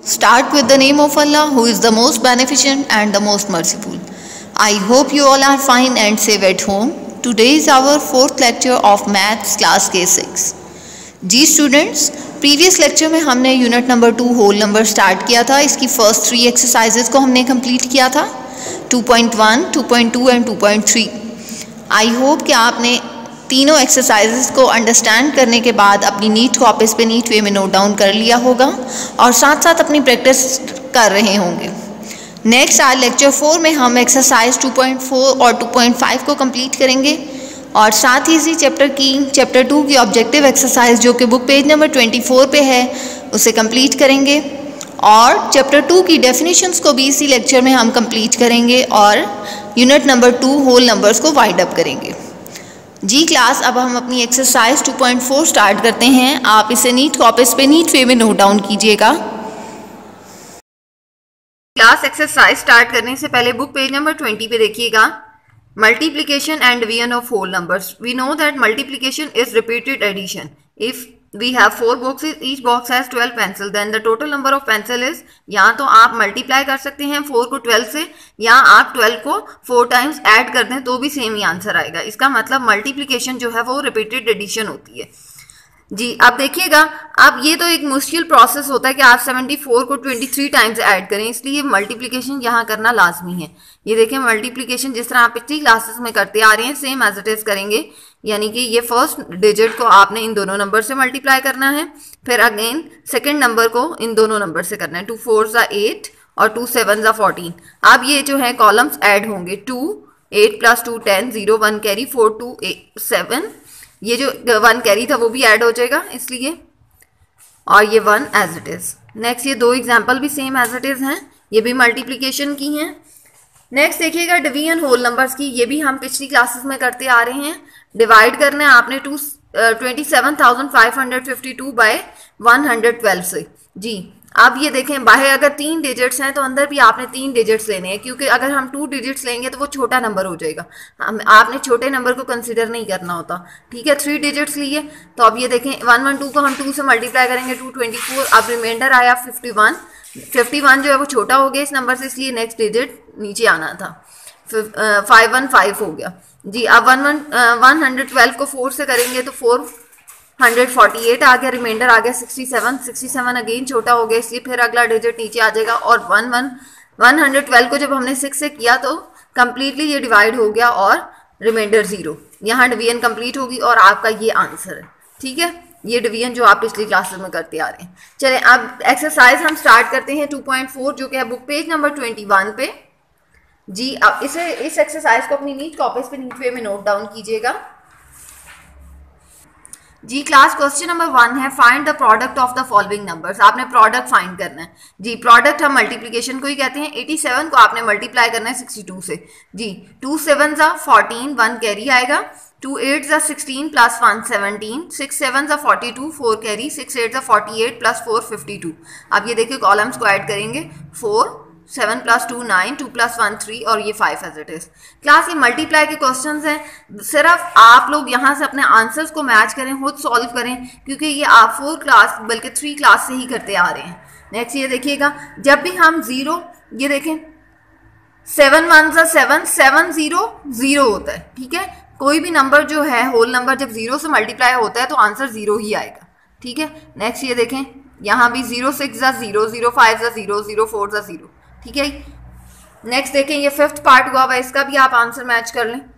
Start with the name of Allah, who is the most beneficent and the most merciful. I hope you all are fine and safe at home. Today is our fourth lecture of Maths Class K6. जी students, previous lecture में हमने unit number 2 whole number start किया था. इसकी first 3 exercises को हमने complete किया था, 2.1, 2.2 एंड 2.3. आई होप कि आपने तीनों एक्सरसाइजेस को अंडरस्टैंड करने के बाद अपनी नीट कॉपीज़ पे नीट वे में नोट डाउन कर लिया होगा और साथ साथ अपनी प्रैक्टिस कर रहे होंगे. नेक्स्ट आज लेक्चर 4 में हम एक्सरसाइज 2.4 और 2.5 को कंप्लीट करेंगे और साथ ही इसी चैप्टर 2 की ऑब्जेक्टिव एक्सरसाइज जो कि बुक पेज नंबर 24 पे है उसे कंप्लीट करेंगे और चैप्टर 2 की डेफिनेशंस को भी इसी लेक्चर में हम कंप्लीट करेंगे और यूनिट नंबर 2 होल नंबर्स को वाइड अप करेंगे. जी क्लास, अब हम अपनी एक्सरसाइज 2.4 स्टार्ट करते हैं. आप इसे नीट कॉपीज पे नीट वे में नोट डाउन कीजिएगा. क्लास एक्सरसाइज स्टार्ट करने से पहले बुक पेज नंबर 20 पे देखिएगा. Multiplication and division of whole numbers. We know that multiplication is repeated addition. If we have 4 boxes, each box has 12 pencil, then the total number of pencil is, या तो आप multiply कर सकते हैं 4 को 12 से या आप 12 को 4 टाइम्स ऐड कर दें तो भी सेम ही आंसर आएगा. इसका मतलब मल्टीप्लिकेशन जो है वो रिपीटेड एडिशन होती है. जी अब देखिएगा, अब ये तो एक मुश्किल प्रोसेस होता है कि आप 74 को 23 टाइम्स ऐड करें, इसलिए मल्टीप्लिकेशन यहाँ करना लाजमी है. ये देखें, मल्टीप्लिकेशन जिस तरह आप पिछली क्लासेस में करते आ रहे हैं सेम एज इट इज करेंगे. यानी कि ये फर्स्ट डिजिट को आपने इन दोनों नंबर से मल्टीप्लाई करना है, फिर अगेन सेकंड नंबर को इन दोनों नंबर से करना है. 2 4 8 और 2 7 14. अब ये जो है कॉलम्स ऐड होंगे. 2 8 + 2 10 0 1 कैरी 4 2 8 7. ये जो 1 कैरी था वो भी ऐड हो जाएगा इसलिए, और ये 1 एज इट इज. नेक्स्ट ये 2 एग्जाम्पल भी सेम एज इट इज हैं, ये भी मल्टीप्लिकेशन की हैं. नेक्स्ट देखिएगा डिवीजन होल नंबर्स की. ये भी हम पिछली क्लासेस में करते आ रहे हैं. डिवाइड करना है आपने 27,552 बाय 112 से. जी अब ये देखें, बाहर अगर 3 डिजिट्स हैं तो अंदर भी आपने 3 डिजिट्स लेने हैं, क्योंकि अगर हम 2 डिजिट्स लेंगे तो वो छोटा नंबर हो जाएगा. आपने छोटे नंबर को कंसिडर नहीं करना होता. ठीक है, 3 डिजिट्स लिए तो अब ये देखें 112 को हम 2 से मल्टीप्लाई करेंगे 224. अब रिमाइंडर आया 51. 51 जो है वो छोटा हो गया इस नंबर से, इसलिए नेक्स्ट डिजिट नीचे आना था. 515 हो गया. जी अब 112 को 4 से करेंगे तो 448 आ गया. रिमाइंडर आ गया 67. 67 अगेन छोटा हो गया, इसलिए फिर अगला डिजिट नीचे आ जाएगा. और 112 को जब हमने 6 से किया तो कंप्लीटली ये डिवाइड हो गया और रिमाइंडर 0. यहाँ डिवीजन कंप्लीट होगी और आपका ये आंसर है. ठीक है, ये डिवीजन जो आप पिछली क्लासेस में करते आ रहे हैं. चलें अब एक्सरसाइज हम स्टार्ट करते हैं 2.4 जो कि है बुक पेज नंबर 21 पे. जी अब इस एक्सरसाइज को अपनी नीट कॉपीज पे नीट वे में नोट डाउन कीजिएगा. जी क्लास, क्वेश्चन नंबर 1 है find the product of the following numbers. आपने प्रोडक्ट फाइंड करना है. जी प्रोडक्ट हम मल्टीप्लिकेशन को ही कहते हैं. 87 को आपने मल्टीप्लाई करना है 62 से. जी 2 7 14, 1 कैरी आएगा. 2 8 16 + 1 17, 6 7 42, 4 कैरी, 6 8 48 + 4 52. अब ये देखिए कॉलम्स को ऐड करेंगे. 4 7 + 2 9, 2 + 1 3 और ये 5 एज इट इज. क्लास ये मल्टीप्लाई के क्वेश्चंस हैं, सिर्फ आप लोग यहाँ से अपने आंसर्स को मैच करें, खुद सॉल्व करें, क्योंकि ये आप 4 क्लास बल्कि 3 क्लास से ही करते आ रहे हैं. नेक्स्ट ये देखिएगा, जब भी हम 0, ये देखें 7 1 7, 7 0 0 होता है. ठीक है, कोई भी नंबर जो है होल नंबर जब 0 से मल्टीप्लाई होता है तो आंसर 0 ही आएगा. ठीक है, नेक्स्ट ये देखें, यहाँ भी 0 6 0, 0 5 0, 0 4 0. ठीक है, नेक्स्ट देखें ये 5th पार्ट हुआ हुआ, इसका भी आप आंसर मैच कर लें.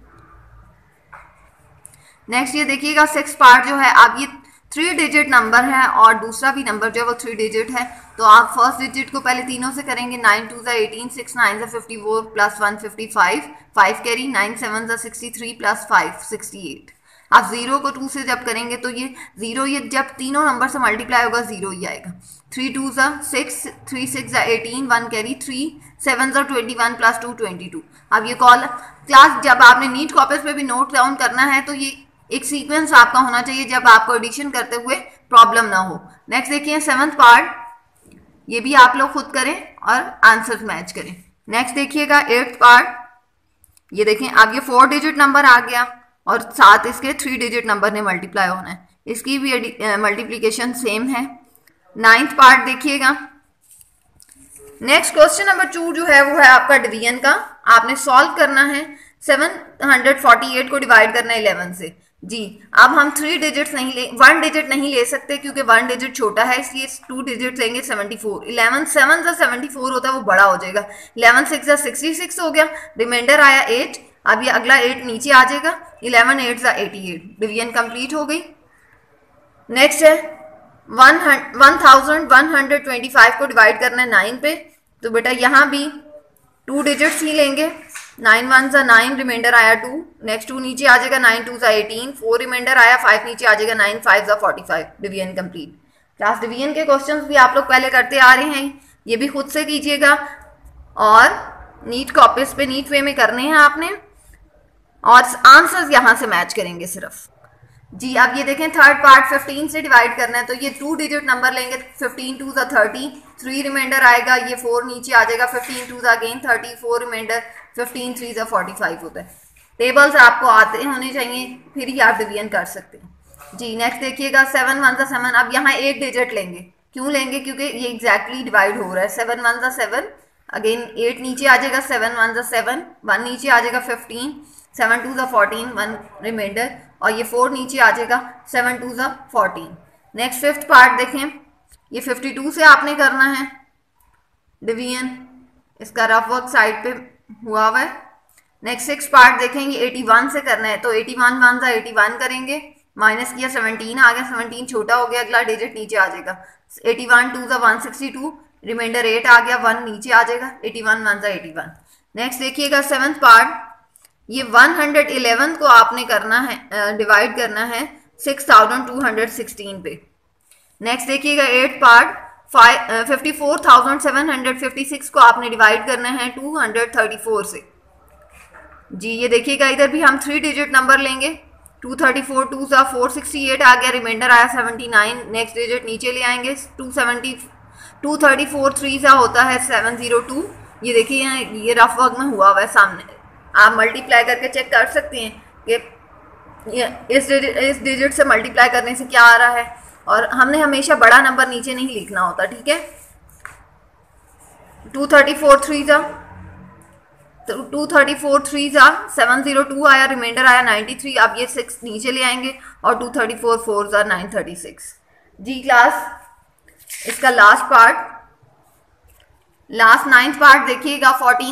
नेक्स्ट ये देखिएगा 6th पार्ट जो है, अब ये 3 डिजिट नंबर है और दूसरा भी नंबर जो है वो 3 डिजिट है, तो आप फर्स्ट डिजिट को पहले तीनों से करेंगे. 9 2 18, 6 9 54 + 1 55, 5 कैरी, 9 7 63 + 5 68. आप 0 को 2 से जब करेंगे तो ये 0, ये जब तीनों नंबर से मल्टीप्लाई होगा 0 ही आएगा. 3 2 6, 3 6 18, 1 कैरी, 3 7 21 + 2 22. अब ये कॉल क्लास जब आपने नीट कॉपीज पे भी नोट डाउन करना है तो ये एक सीक्वेंस आपका होना चाहिए जब आपको एडिशन करते हुए प्रॉब्लम ना हो. नेक्स्ट देखिए 7th पार्ट, ये भी आप लोग खुद करें और आंसर मैच करें. नेक्स्ट देखिएगा 8th पार्ट, ये देखें अब ये 4 डिजिट नंबर आ गया और साथ इसके 3 डिजिट नंबर ने मल्टीप्लाई होना है, इसकी भी मल्टीप्लिकेशन सेम है. 9th पार्ट देखिएगा, नेक्स्ट क्वेश्चन नंबर 2 जो है वो है आपका डिवीजन का। आपने सॉल्व करना है 748 को डिवाइड करना है 11 से। जी अब हम 3 डिजिट्स नहीं ले 1 डिजिट नहीं ले सकते क्योंकि 1 डिजिट छोटा है, इसलिए 2 डिजिट लेंगे 74। 11 7 सा 74 होता है वो बड़ा हो जाएगा। 11 6 सा 66 हो गया, रिमाइंडर आया 8। अब ये अगला 8 नीचे आ जाएगा। 11 8 सा 88, डिवीजन कंप्लीट हो गई। नेक्स्ट है 1125 को डिवाइड करना है 9 पे। तो बेटा यहाँ भी 2 डिजिट्स ही लेंगे। 9 1 सा 9, रिमाइंडर आया 2। नेक्स्ट 2 नीचे आ जाएगा, 9 2 सा 18, 4 रिमाइंडर आया, 5 नीचे आ जाएगा, 9 5 सा 45, डिवीजन कंप्लीट। क्लास डिवीजन के क्वेश्चंस भी आप लोग पहले करते आ रहे हैं, ये भी खुद से कीजिएगा और नीट कॉपीज पे नीट वे में करने हैं आपने, और आंसर्स यहाँ से मैच करेंगे सिर्फ। जी अब ये देखें थर्ड पार्ट 15 से डिवाइड करना है, तो ये 2 डिजिट नंबर लेंगे। 15 2 सा 30, 3 रिमाइंडर आएगा, ये 4 नीचे आ जाएगा, 15 2 सा अगेन 30, 4 रिमाइंडर, 15 3 सा 45 होता है। टेबल्स आपको आते होने चाहिए, फिर ही आप डिवीजन कर सकते हैं। जी नेक्स्ट देखिएगा 7 1 सा 7। अब यहाँ 8 डिजिट लेंगे, क्यों लेंगे? क्योंकि ये एग्जैक्टली डिवाइड हो रहा है। 7 1 सा 7, अगेन 8 नीचे आ जाएगा, 7 1 सा 7, 1 नीचे आ जाएगा 15, 7 2 सा 14, 1 रिमाइंडर, और ये 4 नीचे आ जाएगा, 7 2 सा 14। नेक्स्ट फिफ्थ पार्ट देखें, ये 52 से आपने करना है डिवीजन, इसका रफ वर्क साइड पे हुआ हुआ है। नेक्स्ट सिक्स पार्ट देखेंगे 81 से करना है, तो 81 1 सा 81 करेंगे, माइनस किया 17 आ गया, 17 छोटा हो गया, अगला डिजिट नीचे आ जाएगा। 81 2 सा 162, रिमाइंडर 8 आ गया, 1 नीचे आ जाएगा, 81 1 सा 81। नेक्स्ट देखिएगा सेवंथ पार्ट, ये 111 को आपने करना है, डिवाइड करना है 6216 पे। नेक्स्ट देखिएगा 8 पार्ट, 54,756 को आपने डिवाइड करना है 234 से। जी ये देखिएगा इधर भी हम 3 डिजिट नंबर लेंगे। 234 2 सा 468 आ गया, रिमाइंडर आया 79, नेक्स्ट डिजिट नीचे ले आएंगे, 234 3 सा होता है 702। ये देखिए ये रफ वर्क में हुआ हुआ है सामने, आप मल्टीप्लाई करके चेक कर सकते हैं कि इस डिजिट से मल्टीप्लाई करने से क्या आ रहा है, और हमने हमेशा बड़ा नंबर नीचे नहीं लिखना होता, ठीक है। 234 3 सा, तो 234 3 सा 702 आया, रिमाइंडर आया 93। अब ये 6 नीचे ले आएंगे और 234 4 सा 936। जी क्लास इसका last part, last 9th part देखिएगा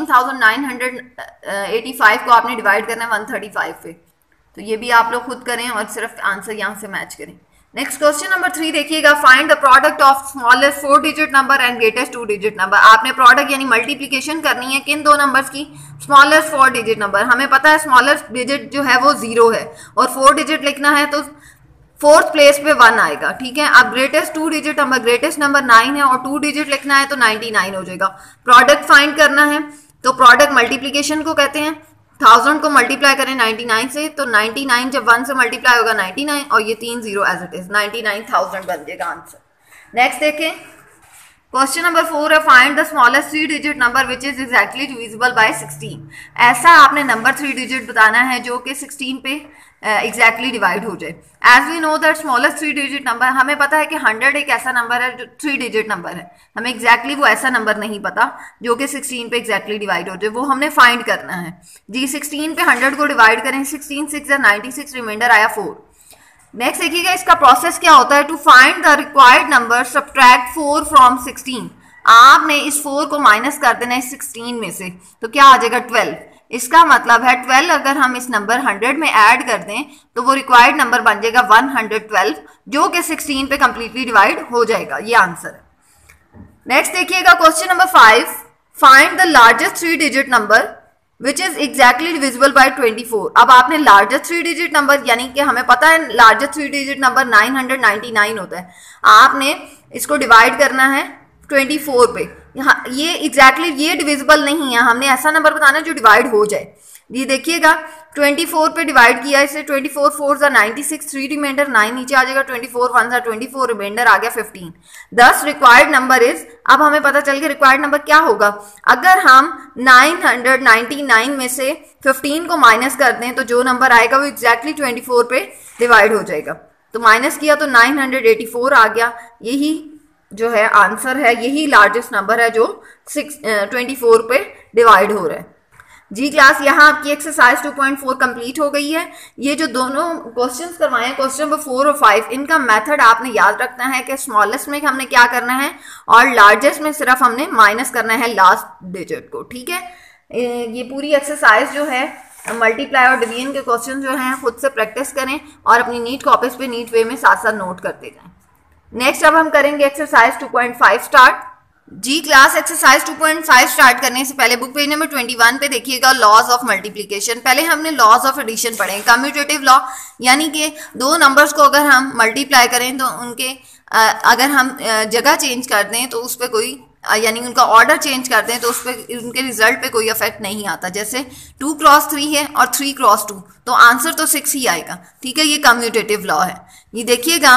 14,985 को आपने डिवाइड करना है 135 पे। तो ये भी आप लोग खुद करें और सिर्फ आंसर यहाँ से मैच करें। नेक्स्ट क्वेश्चन नंबर 3 देखिएगा, find the product of smallest 4 digit number and greatest 2 digit number. आपने प्रोडक्ट यानी मल्टीप्लिकेशन करनी है किन दो नंबर्स की? Smallest 4 digit number. हमें पता है स्मॉलेस्ट डिजिट जो है वो 0 है, और 4 डिजिट लिखना है तो 4th प्लेस पे 1 आएगा, ठीक है। अब greatest 2 digit number, greatest number 9 है और 2 डिजिट लिखना है तो 99 हो जाएगा। प्रोडक्ट फाइंड करना है, तो प्रोडक्ट मल्टीप्लिकेशन को कहते हैं। 1000 को मल्टीप्लाई करें 99 से, तो 99 जब 1 से मल्टीप्लाई होगा 99, और ये 3 0 एज इट इज 99,000 बन जाएगा आंसर। नेक्स्ट देखें क्वेश्चन नंबर 4 है, find the smallest 3 digit number which is exactly divisible by 16। ऐसा आपने नंबर 3 डिजिट बताना है जो कि 16 पे एग्जैक्टली डिवाइड हो जाए। As we know that smallest 3 digit number, हमें पता है कि 100 एक ऐसा नंबर है जो 3 डिजिट नंबर है, हमें एग्जैक्टली वो ऐसा नंबर नहीं पता जो कि 16 पे एग्जैक्टली डिवाइड हो जाए, वो हमने फाइंड करना है। जी 16 पे 100 को डिवाइड करें, 16 6 96, रिमाइंडर आया 4। नेक्स्ट देखिएगा इसका प्रोसेस क्या होता है। To find the required number subtract 4 from 16। आपने इस 4 को माइनस कर देना है 16 में से, तो क्या आ जाएगा 12। इसका मतलब है 12 अगर हम इस नंबर 100 में ऐड कर दें तो वो रिक्वायर्ड नंबर बन जाएगा 112, जो कि 16 पे कंप्लीटली डिवाइड हो जाएगा। ये आंसर है। नेक्स्ट देखिएगा question number 5, find the largest 3 digit number which is exactly divisible by 24। अब आपने लार्जेस्ट 3 डिजिट नंबर, यानी कि हमें पता है लार्जेस्ट 3 डिजिट नंबर 999 होता है, आपने इसको डिवाइड करना है 24 पे। यहाँ ये एग्जैक्टली ये डिविजिबल नहीं है, हमने ऐसा नंबर बताना है जो डिवाइड हो जाए। ये देखिएगा 24 पे डिवाइड किया इसे, 24 4 सा 96, 3 रिमाइंडर 9 नीचे आ जाएगा, 24 1 सा 24, रिमाइंडर आ गया 15। 10 रिक्वायर्ड नंबर इज, अब हमें पता चल गया रिक्वायर्ड नंबर क्या होगा। अगर हम 999 में से 15 को माइनस कर दें तो जो नंबर आएगा वो एग्जैक्टली 24 पे डिवाइड हो जाएगा। तो माइनस किया तो 984 आ गया, यही जो है आंसर है, यही लार्जेस्ट नंबर है जो 24 पे डिवाइड हो रहा है। जी क्लास, यहाँ आपकी एक्सरसाइज 2.4 कंप्लीट हो गई है। ये जो दोनों क्वेश्चंस करवाए हैं, क्वेश्चन नंबर 4 और 5, इनका मेथड आपने याद रखना है कि स्मॉलेस्ट में हमने क्या करना है और लार्जेस्ट में सिर्फ हमने माइनस करना है लास्ट डिजिट को। ठीक है, ये पूरी एक्सरसाइज जो है मल्टीप्लाई और डिवीजन के क्वेश्चन जो हैं खुद से प्रैक्टिस करें और अपनी नीट कॉपीज पे नीट वे में साथ साथ नोट करते जाएं। नेक्स्ट अब हम करेंगे एक्सरसाइज 2.5 स्टार्ट। जी क्लास, एक्सरसाइज 2.5 स्टार्ट करने से पहले बुक पेज नंबर 21 पे देखिएगा लॉज ऑफ मल्टीप्लिकेशन। पहले हमने लॉज ऑफ एडिशन पढ़े, कम्यूटेटिव लॉ, यानी कि दो नंबर्स को अगर हम मल्टीप्लाई करें तो उनके अगर हम जगह चेंज कर दें तो उस पर कोई, यानी उनका ऑर्डर चेंज कर दें तो उस पर उनके रिजल्ट पे कोई इफेक्ट नहीं आता। जैसे 2 क्रॉस 3 है और 3 क्रॉस 2, तो आंसर तो 6 ही आएगा। ठीक है, ये कम्यूटेटिव लॉ है। ये देखिएगा,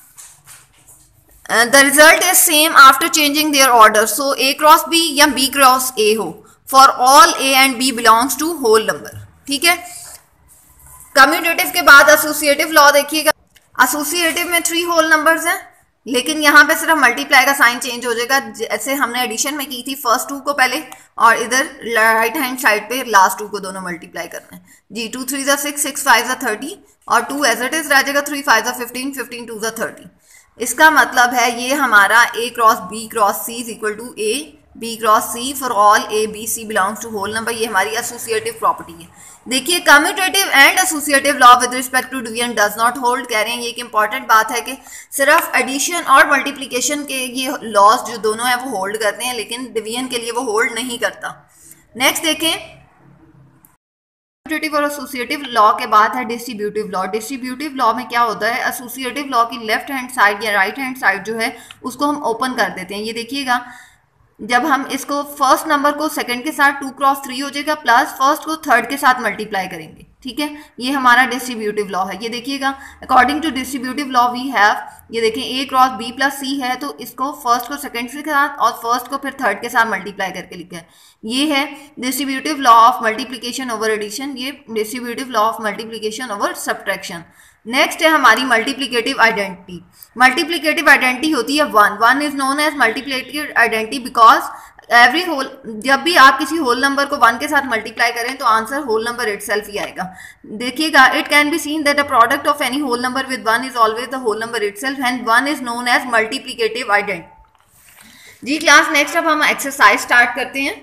the result is same after changing their order, so a cross b या b cross a हो, for all a and b belongs to whole number। ठीक है, कम्यूटेटिव के बाद एसोसिएटिव लॉ देखिएगा। एसोसिएटिव में 3 होल नंबर्स हैं, लेकिन यहाँ पे सिर्फ मल्टीप्लाई का साइन चेंज हो जाएगा, जैसे हमने एडिशन में की थी, फर्स्ट 2 को पहले और इधर राइट हैंड साइड पे लास्ट 2 को दोनों मल्टीप्लाई करना है। जी 2 3 ज़ा 6, 6 5 ज़ा 30 और 2 एज इट इज रह जाएगा, 3 5 ज़ा 15, 15 2 ज़ा 30। इसका मतलब है ये हमारा a cross b cross c is equal to a b cross c for all a b c belongs to whole number. ये हमारी एसोसिएटिव प्रॉपर्टी है। देखिए, commutative and associative law with respect to division does not hold. कह रहे हैं ये एक important बात है कि सिर्फ एडिशन और मल्टीप्लिकेशन के ये लॉज जो दोनों है वो होल्ड करते हैं, लेकिन डिवीजन के लिए वो होल्ड नहीं करता। नेक्स्ट देखें, कम्यूटेटिव और एसोसिएटिव लॉ के बाद है डिस्ट्रीब्यूटिव लॉ। डिस्ट्रीब्यूटिव लॉ में क्या होता है, एसोसिएटिव लॉ की लेफ्ट हैंड साइड या राइट हैंड साइड जो है उसको हम ओपन कर देते हैं। ये देखिएगा, जब हम इसको फर्स्ट नंबर को सेकंड के साथ 2 क्रॉस 3 हो जाएगा, प्लस फर्स्ट को थर्ड के साथ मल्टीप्लाई करेंगे। ठीक है, ये हमारा डिस्ट्रीब्यूटिव लॉ है। ये देखिएगा, according to distributive law we have, ये देखें a cross b plus c है, तो इसको फर्स्ट को सेकंड के साथ और फर्स्ट को फिर थर्ड के साथ मल्टीप्लाई करके लिखा है। ये है distributive law of multiplication over addition, ये distributive law of multiplication over subtraction. Next है हमारी मल्टीप्लिकेटिव आइडेंटिटी। मल्टीप्लिकेटिव आइडेंटिटी होती है 1। 1 is known as multiplicative identity because every whole, जब भी आप किसी होल नंबर को 1 के साथ मल्टीप्लाई करें तो आंसर होल नंबर इटसेल्फ ही आएगा। देखिएगा, it can be seen that a product of any whole number with 1 is always the whole number itself and 1 is known as multiplicative identity. जी class, next अब हम exercise start करते हैं।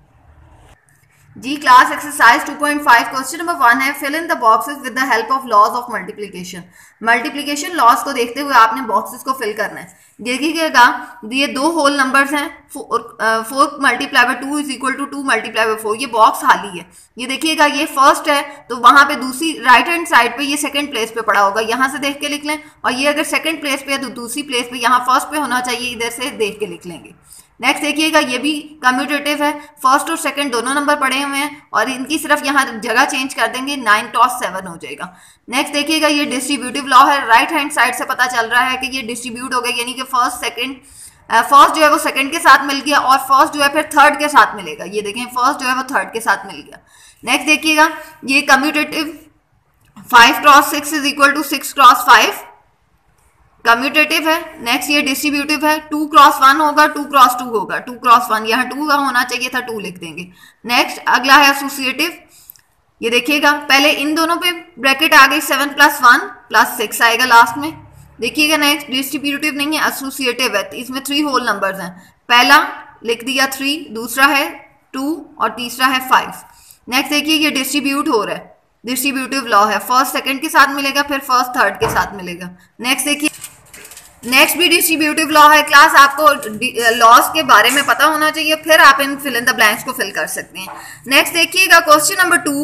जी class, exercise 2.5 question number 1 है, fill in the boxes with the help of laws of multiplication. Multiplication laws को देखते हुए आपने बॉक्सेस को फिल करना है। देखिएगा, ये 2 होल नंबर्स हैं, 4 multiply by 2 is equal to 2 multiply by 4। ये बॉक्स खाली है। ये देखिएगा, ये फर्स्ट है तो वहां पे दूसरी राइट हैंड साइड पे ये सेकंड प्लेस पे पड़ा होगा, यहां से देख के लिख लें, और ये अगर सेकंड प्लेस पे है तो दूसरी प्लेस पे, यहाँ फर्स्ट पे होना चाहिए, इधर से देख के लिख लेंगे। नेक्स्ट देखिएगा, ये भी कम्यूटेटिव है, फर्स्ट और सेकंड दोनों नंबर पड़े हुए हैं और इनकी सिर्फ यहाँ जगह चेंज कर देंगे, 9 टॉस 7 हो जाएगा। नेक्स्ट देखिएगा, ये डिस्ट्रीब्यूटिव लॉ है, राइट हैंड साइड से पता चल रहा है कि ये डिस्ट्रीब्यूट हो गया, यानी कि फर्स्ट जो है वो सेकंड के साथ मिल गया और फर्स्ट जो है फिर थर्ड के साथ मिलेगा। ये देखें, फर्स्ट जो है वो थर्ड के साथ मिल गया। नेक्स्ट देखिएगा, ये commutative 5 cross 6 is equal to 6 cross 5 commutative है। नेक्स्ट ये डिस्ट्रीब्यूटिव है, 2 क्रॉस 1 होगा, 2 क्रॉस 2 होगा, 2 क्रॉस 1, यहाँ 2 का होना चाहिए था, 2 लिख देंगे। नेक्स्ट अगला है एसोसिएटिव। ये देखिएगा, पहले इन दोनों पे ब्रैकेट आ गई, 7 + 1 + 6 आएगा लास्ट में। देखिएगा, नेक्स्ट डिस्ट्रीब्यूटिव नहीं है, एसोसिएटिव है, इसमें 3 होल नंबर्स हैं, पहला लिख दिया 3, दूसरा है 2 और तीसरा है 5। नेक्स्ट देखिए, ये डिस्ट्रीब्यूट हो रहा है, डिस्ट्रीब्यूटिव लॉ है, फर्स्ट सेकंड के साथ मिलेगा, फिर फर्स्ट थर्ड के साथ मिलेगा। नेक्स्ट देखिए, नेक्स्ट भी डिस्ट्रीब्यूटिव लॉ है। क्लास आपको लॉस के बारे में पता होना चाहिए, फिर आप इन फिल इन द ब्लैंक्स को फिल कर सकते हैं। नेक्स्ट देखिएगा, question number 2,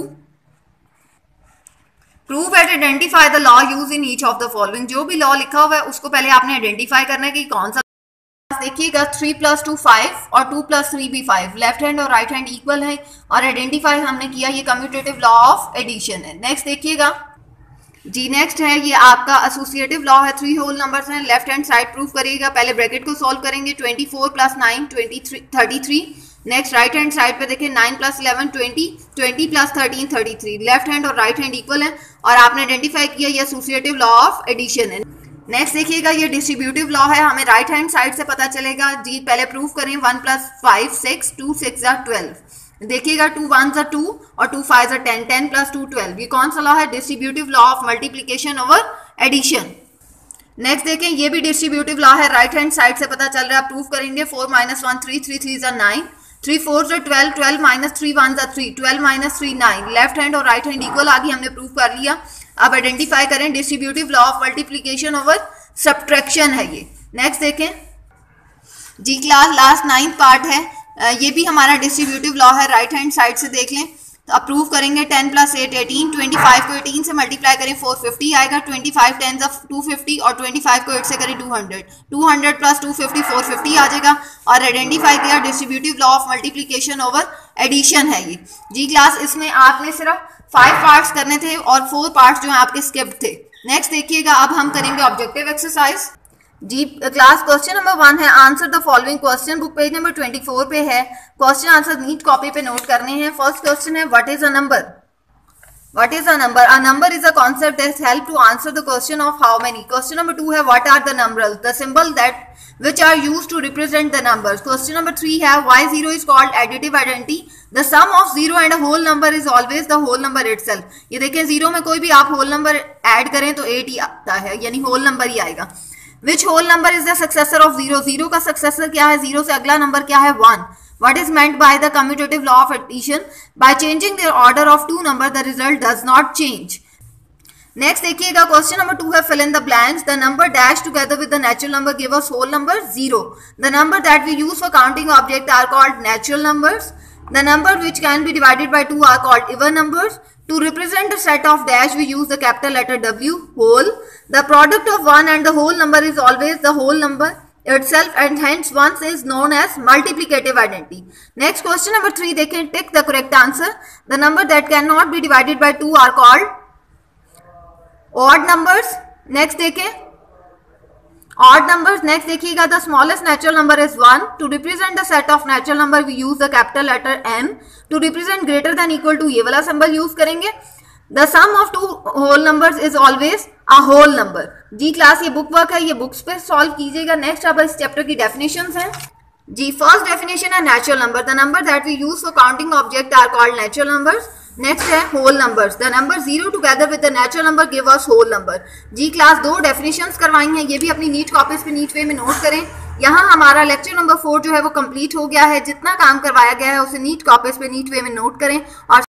prove and identify the law use in each of the following. जो भी लॉ लिखा हुआ है उसको पहले आपने आइडेंटिफाई करना है कि कौन सा। देखिएगा, 3 + 2 5 और 2 + 3 भी 5, लेफ्ट हैंड और राइट हैंड इक्वल है और आइडेंटिफाई हमने किया, ये कम्यूटेटिव लॉ ऑफ एडिशन है। नेक्स्ट देखिएगा जी, नेक्स्ट है ये आपका एसोसिएटिव लॉ है, 3 होल नंबर्स हैं, लेफ्ट हैंड साइड प्रूफ करिएगा, पहले ब्रैकेट को सॉल्व करेंगे, 24 + 9 33। नेक्स्ट राइट हैंड साइड पे देखें, 9 + 11 20, 20 + 13 33, लेफ्ट हैंड और राइट हैंड इक्वल है और आपने आइडेंटिफाई किया ये एसोसिएटिव लॉ ऑफ एडिशन है। नेक्स्ट देखिएगा, ये डिस्ट्रीब्यूटिव लॉ है, हमें राइट हैंड साइड से पता चलेगा जी। पहले प्रूफ करें, 1 + 5 6, 2 6 12। देखिएगा 2 1 2 और 2 5 10, 10 + 2 12। ये कौन सा लॉ है? Distributive law of multiplication over addition. Next देखें, ये भी डिस्ट्रीब्यूटिव लॉ है, राइट हैंड साइड से पता चल रहा है। प्रूफ करेंगे 4 - 1 3, 3 3 9, 3 4 12, 12 - 3 1 3, 12 - 3 9। लेफ्ट हैंड और राइट हैंड इक्वल आ गई, हमने प्रूफ कर लिया। अब आइडेंटिफाई करें, distributive law of multiplication over subtraction है ये। नेक्स्ट देखें जी क्लास, लास्ट 9th पार्ट है, ये भी हमारा डिस्ट्रीब्यूटिव लॉ है, राइट हैंड साइड से देख लें। तो अब प्रूफ करेंगे 10 + 8 18, 25 को 18 से मल्टीप्लाई करें 450 आएगा, 25 10 250 और 25 को 8 से करें 200, 200 + 250 450 आ जाएगा। और आइडेंटिफाई किया, distributive law of multiplication over addition है ये जी क्लास। इसमें आपने सिर्फ 5 पार्ट्स करने थे और 4 पार्ट्स जो है आपके स्किप थे। नेक्स्ट देखिएगा, अब हम करेंगे ऑब्जेक्टिव एक्सरसाइज जी क्लास। क्वेश्चन नंबर 1 है, answer the following question. Book page number 24 पे है। क्वेश्चन आंसर नीट कॉपी पे नोट करने हैं। फर्स्ट क्वेश्चन है, what is a number? What is a number? A number is a concept that helps to answer the question of how many. Question number 2 है, what are the numbers? The symbol that which are used to represent the numbers. Question number 3 है, why 0 is called additive identity? The sum of 0 and a whole number is always the whole number itself. ये देखें, 0 में कोई भी आप whole number add करें तो 8 ही आता है, यानी whole number ही आएगा। Which whole number is the successor of 0? 0 का successor क्या है? 0 से अगला नंबर क्या है? 1. What is meant by the commutative law of addition? By changing the order of two numbers, the result does not change. Next देखिएगा, question number 2 है, fill in the blanks. The number dash together with the natural number give us whole number 0. The number that we use for counting objects are called natural numbers. The number which can be divided by 2 are called even numbers. To represent a set of dash, we use the capital letter W, whole. The product of 1 and the whole number is always the whole number itself, and hence 1 is known as multiplicative identity. Next question number 3 देखें, tick the correct answer. The number that cannot be divided by 2 are called odd numbers. Next देखें, odd numbers. Next देखिएगा, the smallest natural number is 1. To represent the set of natural number, we use the capital letter M. To represent greater than equal to, ये वाला symbol use करेंगे. The sum of two whole numbers is always a whole number. जी class, ये book work है, ये books पे solve कीजिएगा। Next अब इस चैप्टर की डेफिनेशंस हैं जी। फर्स्ट डेफिनेशन है natural number. The number that we use for counting object are called natural numbers. Next है whole numbers. The number 0 together with the natural number give us whole number. जी class, 2 definitions करवाई हैं, ये भी अपनी neat copies पे neat way में note करें। यहाँ हमारा लेक्चर नंबर 4 जो है वो कंप्लीट हो गया है। जितना काम करवाया गया है उसे नीट कॉपीज पे नीट वे में नोट करें और